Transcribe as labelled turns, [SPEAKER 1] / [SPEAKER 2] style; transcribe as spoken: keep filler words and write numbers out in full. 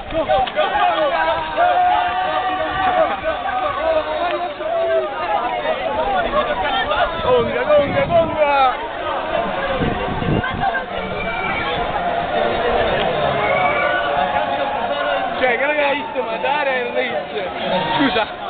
[SPEAKER 1] Conga, conga, conga! Cioè, che non l'hai visto mandare il Leeds? Scusa!